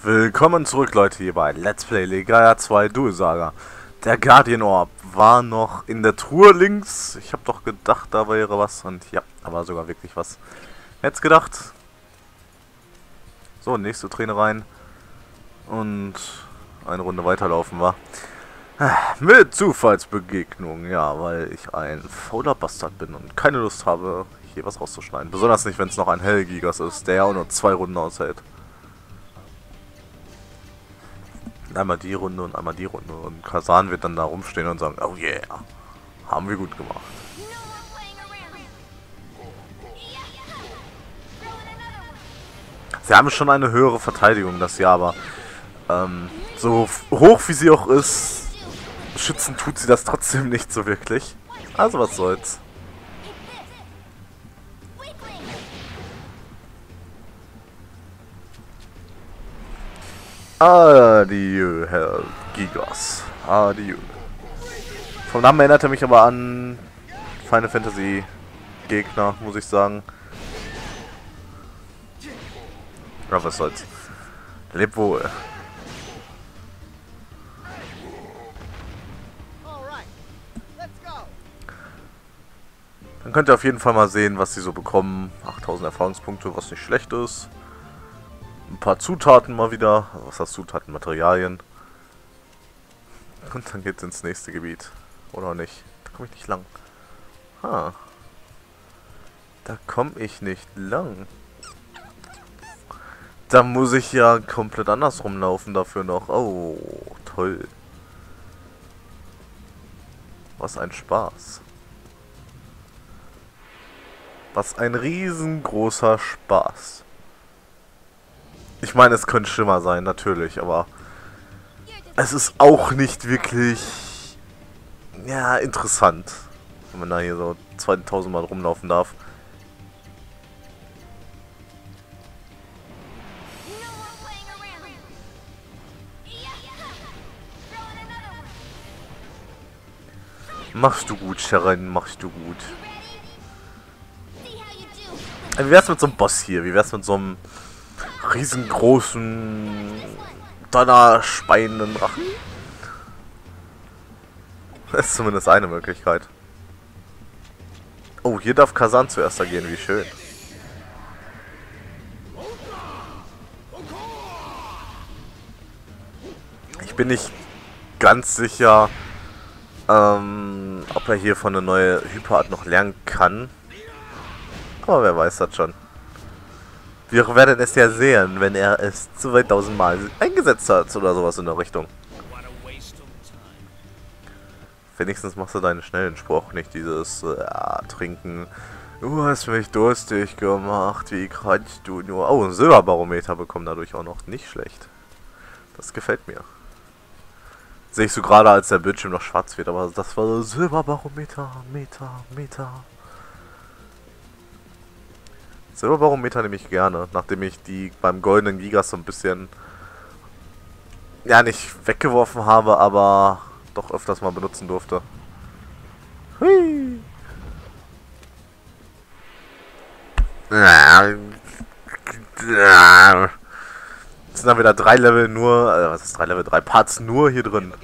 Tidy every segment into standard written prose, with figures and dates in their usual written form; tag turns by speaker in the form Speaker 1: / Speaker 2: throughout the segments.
Speaker 1: Willkommen zurück, Leute, hier bei Let's Play Legaia 2 Dual Saga. Der Guardian Orb war noch in der Truhe links. Ich habe doch gedacht, da wäre was. Und ja, da war sogar wirklich was. Hätt's gedacht. So, nächste Träne rein. Und eine Runde weiterlaufen war. Mit Zufallsbegegnung, ja, weil ich ein fauler Bastard bin und keine Lust habe, hier was rauszuschneiden. Besonders nicht, wenn es noch ein Hellgigas ist, der ja auch nur 2 Runden aushält. Einmal die Runde und einmal die Runde. Und Kazan wird dann da rumstehen und sagen, oh yeah, haben wir gut gemacht. Sie haben schon eine höhere Verteidigung, das Jahr, aber so hoch wie sie auch ist, schützen tut sie das trotzdem nicht so wirklich. Also was soll's. Adieu, Herr Gigas. Adieu. Vom Namen erinnert er mich aber an Final Fantasy Gegner, muss ich sagen. Ja, was soll's. Leb wohl. Dann könnt ihr auf jeden Fall mal sehen, was sie so bekommen. 8000 Erfahrungspunkte, was nicht schlecht ist. Ein paar Zutaten mal wieder. Was heißt Zutaten? Materialien. Und dann geht's ins nächste Gebiet. Oder nicht? Da komme ich nicht lang. Ha. Da komme ich nicht lang. Da muss ich ja komplett andersrum laufen dafür noch. Oh, toll. Was ein Spaß. Was ein riesengroßer Spaß. Ich meine, es könnte schlimmer sein, natürlich, aber es ist auch nicht wirklich, ja, interessant, wenn man da hier so 2000 Mal rumlaufen darf. Machst du gut, Sharon, machst du gut. Wie wär's mit so einem Boss hier? Wie wär's mit so einem riesengroßen, donnerspeienden Drachen? Das ist zumindest eine Möglichkeit. Oh, hier darf Kazan zuerst gehen, wie schön. Ich bin nicht ganz sicher, ob er hier von einer neuen Hyperart noch lernen kann. Aber wer weiß das schon. Wir werden es ja sehen, wenn er es 2000 Mal eingesetzt hat oder sowas in der Richtung. Wenigstens machst du deinen schnellen Spruch, nicht dieses Trinken. Du hast mich durstig gemacht, wie kannst du nur... Oh, ein Silberbarometer bekommen dadurch auch noch. Nicht schlecht. Das gefällt mir. Sehe ich so gerade, als der Bildschirm noch schwarz wird, aber das war so Silberbarometer, Meter. Silberbarometer nehme ich gerne, nachdem ich die beim goldenen Gigas so ein bisschen, ja, nicht weggeworfen habe, aber doch öfters mal benutzen durfte. Hui. Jetzt sind da wieder 3 Level nur, was ist 3 Level? 3 Parts nur hier drin.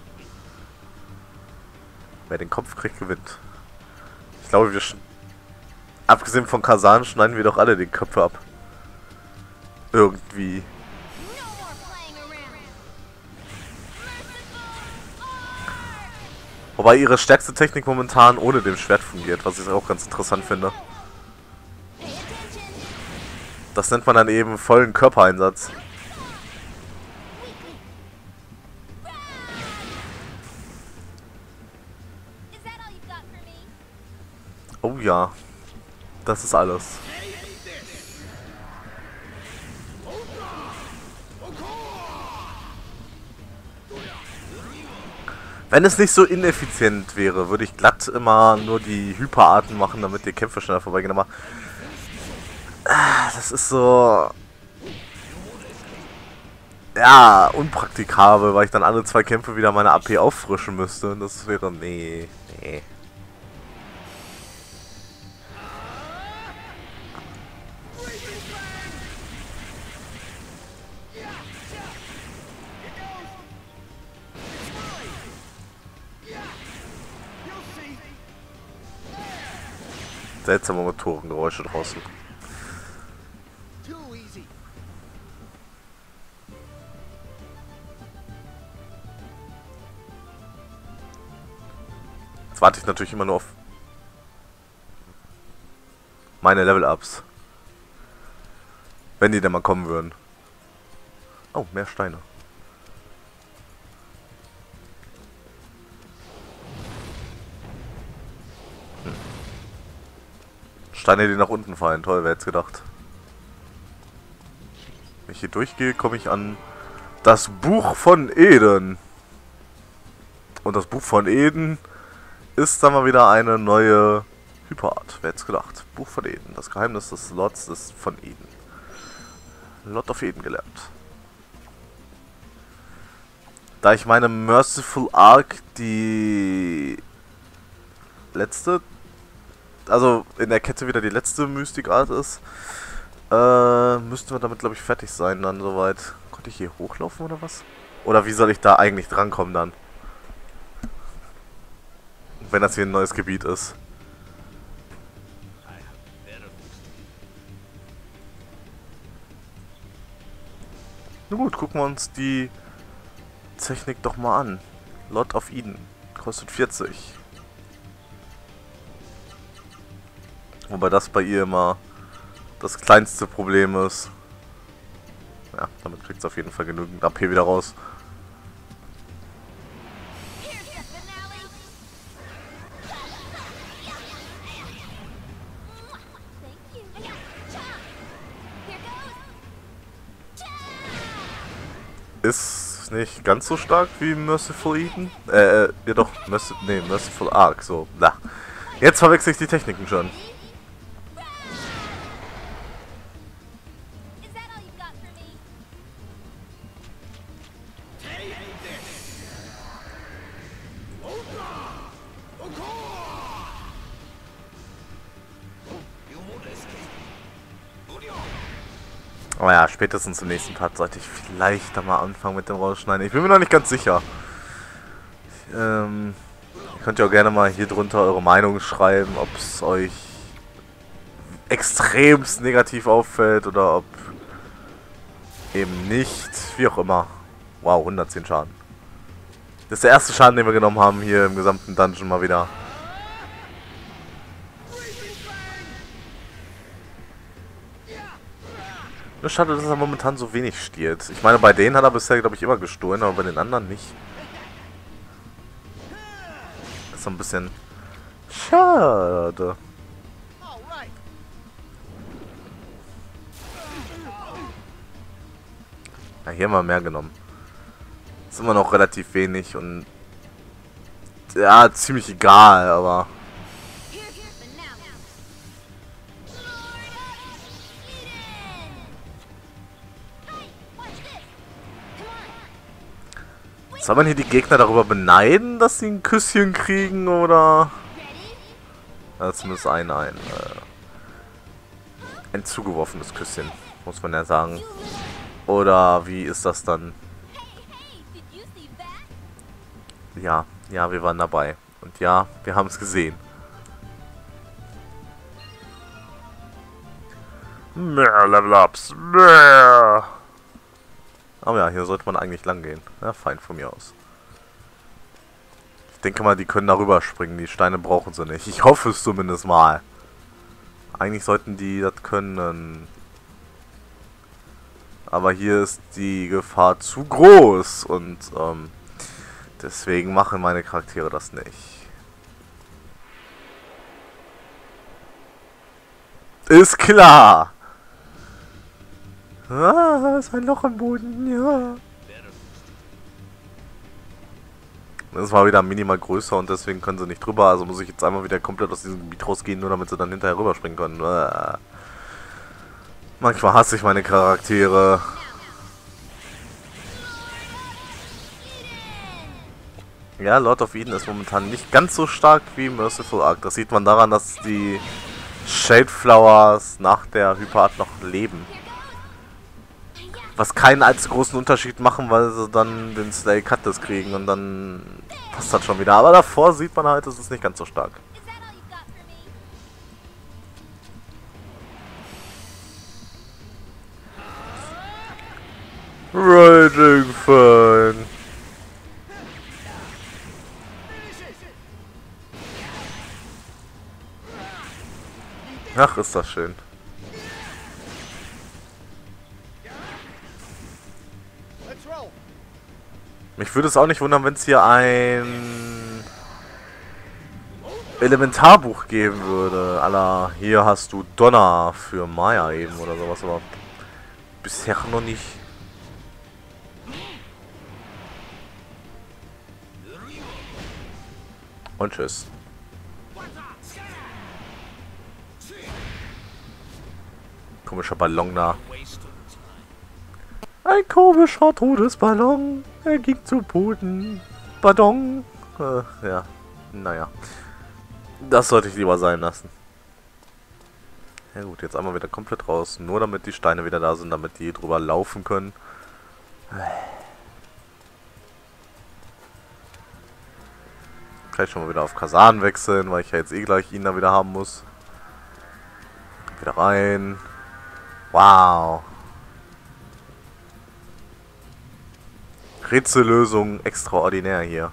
Speaker 1: Wer den Kopf kriegt, gewinnt. Ich glaube, abgesehen von Kazan schneiden wir doch alle die Köpfe ab. Irgendwie. Wobei ihre stärkste Technik momentan ohne dem Schwert fungiert, was ich auch ganz interessant finde. Das nennt man dann eben vollen Körpereinsatz. Oh ja. Das ist alles. Wenn es nicht so ineffizient wäre, würde ich glatt immer nur die Hyperarten machen, damit die Kämpfe schneller vorbeigehen. Aber das ist so, ja, unpraktikabel, weil ich dann alle 2 Kämpfe wieder meine AP auffrischen müsste. Und das wäre, nee. Seltsame Motorengeräusche draußen. Jetzt warte ich natürlich immer nur auf meine Level-Ups. Wenn die denn mal kommen würden. Oh, mehr Steine. Steine, die nach unten fallen. Toll, wer hätte es gedacht. Wenn ich hier durchgehe, komme ich an das Buch von Eden. Und das Buch von Eden ist dann mal wieder eine neue Hyperart. Wer hätte es gedacht? Buch von Eden. Das Geheimnis des Lots ist von Eden. Lot of Eden gelernt. Da ich meine Merciful Arc die letzte, also in der Kette wieder die letzte Mystikart ist, müssten wir damit, glaube ich, fertig sein dann soweit. Konnte ich hier hochlaufen oder was? Oder wie soll ich da eigentlich drankommen dann? Wenn das hier ein neues Gebiet ist. Na gut, gucken wir uns die Technik doch mal an. Lot of Eden. Kostet 40. Wobei das bei ihr immer das kleinste Problem ist. Ja, damit kriegt es auf jeden Fall genügend AP wieder raus. Ist nicht ganz so stark wie Merciful Eden. Ja doch, Merciful Arc, so. Na. Jetzt verwechsel ich die Techniken schon. Aber ja, spätestens im nächsten Part sollte ich vielleicht da mal anfangen mit dem Rausschneiden. Ich bin mir noch nicht ganz sicher. Ihr könnt ja auch gerne mal hier drunter eure Meinung schreiben, ob es euch extremst negativ auffällt oder ob eben nicht. Wie auch immer. Wow, 110 Schaden. Das ist der erste Schaden, den wir genommen haben hier im gesamten Dungeon mal wieder. Nur schade, dass er momentan so wenig stiehlt. Ich meine, bei denen hat er bisher, glaube ich, immer gestohlen, aber bei den anderen nicht. Das ist so ein bisschen schade. Ja, hier haben wir mehr genommen. Ist immer noch relativ wenig und ja, ziemlich egal, aber soll man hier die Gegner darüber beneiden, dass sie ein Küsschen kriegen, oder? Ja, zumindest ein zugeworfenes Küsschen, muss man ja sagen. Oder wie ist das dann? Ja, ja, wir waren dabei. Und ja, wir haben es gesehen. Mehr Level-Ups. Mehr. Aber ja, hier sollte man eigentlich lang gehen. Ja, fein von mir aus. Ich denke mal, die können darüber springen. Die Steine brauchen sie nicht. Ich hoffe es zumindest mal. Eigentlich sollten die das können. Aber hier ist die Gefahr zu groß. Und deswegen machen meine Charaktere das nicht. Ist klar. Ah, ist ein Loch im Boden, ja. Das war wieder minimal größer und deswegen können sie nicht drüber. Also muss ich jetzt einmal wieder komplett aus diesem Gebiet rausgehen, nur damit sie dann hinterher rüberspringen können. Manchmal hasse ich meine Charaktere. Ja, Lord of Eden ist momentan nicht ganz so stark wie Merciful Arc. Das sieht man daran, dass die Shade Flowers nach der Hyperart noch leben. Was keinen allzu großen Unterschied machen, weil sie dann den Slay Cutlass kriegen und dann passt das schon wieder. Aber davor sieht man halt, es ist nicht ganz so stark. Raging Fan. Ach, ist das schön. Mich würde es auch nicht wundern, wenn es hier ein Elementarbuch geben würde. Alla, hier hast du Donner für Maya eben oder sowas, aber bisher noch nicht. Und tschüss. Komischer Ballon da. Ein komischer Todesballon. Er ging zu Boden. Pardon. Ja. Naja. Das sollte ich lieber sein lassen. Ja gut, jetzt einmal wieder komplett raus. Nur damit die Steine wieder da sind, damit die drüber laufen können. Kann ich schon mal wieder auf Kasan wechseln, weil ich ja jetzt eh gleich ihn da wieder haben muss. Wieder rein. Wow. Rätsellösung extraordinär hier.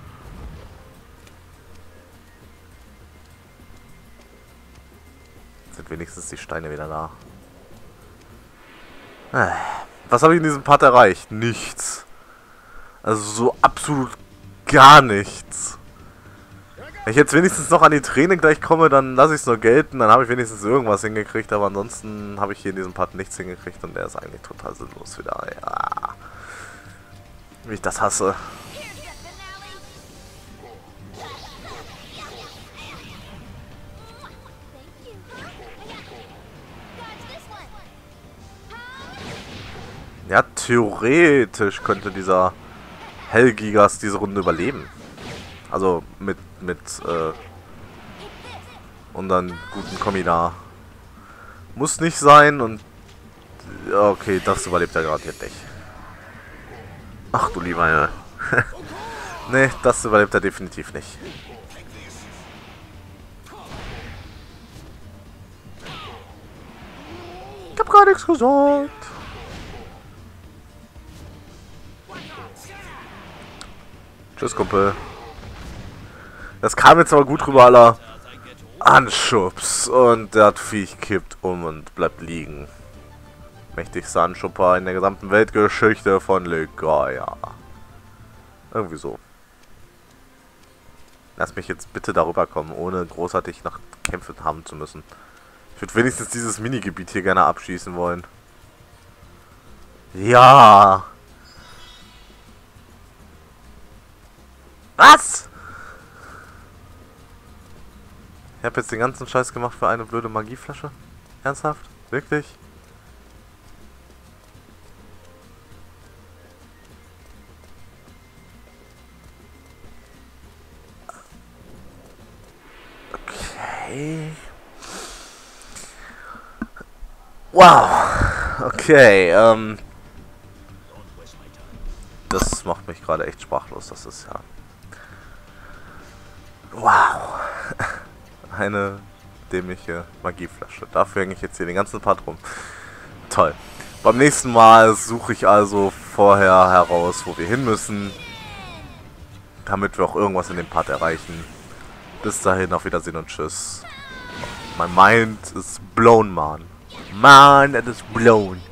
Speaker 1: Sind wenigstens die Steine wieder da. Was habe ich in diesem Part erreicht? Nichts. Also so absolut gar nichts. Wenn ich jetzt wenigstens noch an die Träne gleich komme, dann lasse ich es nur gelten. Dann habe ich wenigstens irgendwas hingekriegt. Aber ansonsten habe ich hier in diesem Part nichts hingekriegt. Und der ist eigentlich total sinnlos wieder. Ja. Wie ich das hasse. Ja, theoretisch könnte dieser Hellgigas diese Runde überleben. Also mit unseren guten Kommi da. Muss nicht sein und... Okay, das überlebt er garantiert nicht. Ach du lieber Junge. Nee, das überlebt er definitiv nicht. Ich hab gar nichts gesagt. Tschüss, Kumpel. Das kam jetzt aber gut rüber, aller Anschubs. Und das Viech kippt um und bleibt liegen. Mächtigster Anschupper in der gesamten Weltgeschichte von Legaia. Irgendwie so. Lass mich jetzt bitte darüber kommen, ohne großartig nach Kämpfen haben zu müssen. Ich würde wenigstens dieses Minigebiet hier gerne abschießen wollen. Ja. Was? Ich habe jetzt den ganzen Scheiß gemacht für eine blöde Magieflasche? Ernsthaft? Wirklich? Okay. Wow. Okay, das macht mich gerade echt sprachlos, das ist ja... Wow. Eine dämliche Magieflasche. Dafür hänge ich jetzt hier den ganzen Part rum. Toll. Beim nächsten Mal suche ich also vorher heraus, wo wir hin müssen. Damit wir auch irgendwas in dem Part erreichen. Bis dahin, auf Wiedersehen und tschüss. Mein Mind ist blown, man. Man, it is blown.